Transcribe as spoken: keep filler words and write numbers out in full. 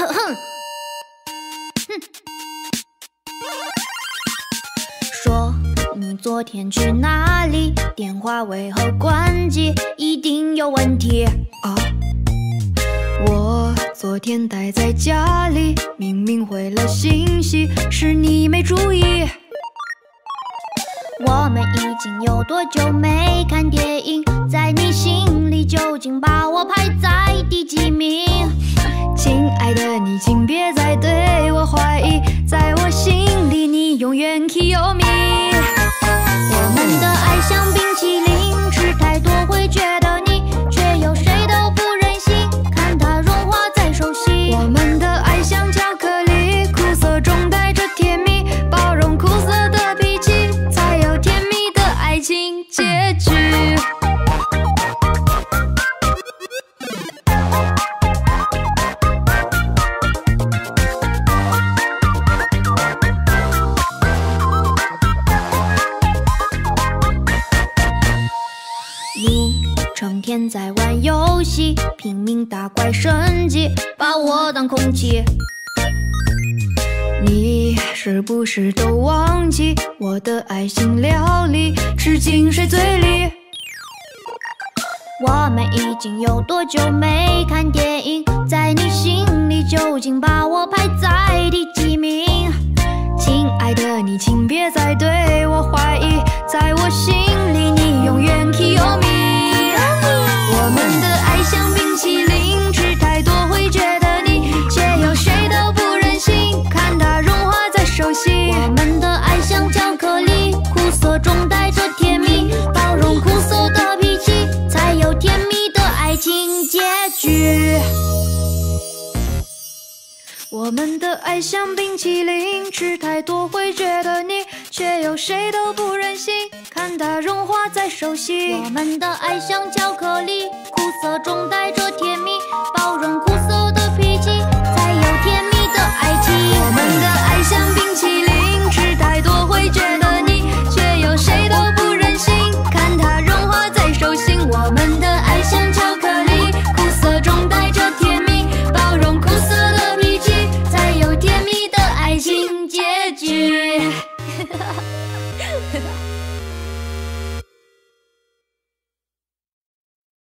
说你昨天去哪里？电话为何关机？一定有问题啊！我昨天待在家里，明明回了信息，是你没注意。 我们已经有多久没看电影？在你心里究竟把我排在第几名？ 亲爱的，你请别再对我怀疑，在我心里你永远 Kiyomi。 我们的爱像冰淇淋，吃太多会觉得腻，却有谁都不忍心看它融化在手心。 我们的爱像巧克力，苦涩中带着甜蜜，包容苦涩的脾气，才有甜蜜的爱情结局。 成天在玩游戏，拼命打怪升级，把我当空气。 你是不是都忘记我的爱心料理吃进谁嘴里？ 我们已经有多久没看电影？在你心里究竟把我排在第几名？ 亲爱的，你请别再对我怀疑，在我心里你永远 Kiyomi。我们的爱像冰淇淋，吃太多会觉得腻，却有谁都不忍心看它融化在手心。 我们的爱像巧克力，苦涩中带着甜蜜，包容苦涩的脾气，才有甜蜜的爱情结局。 我们的爱像冰淇淋，吃太多会觉得腻，却有谁都不忍心看它融化在手心。 我们的爱像巧克力，苦涩中带着甜蜜，包容苦涩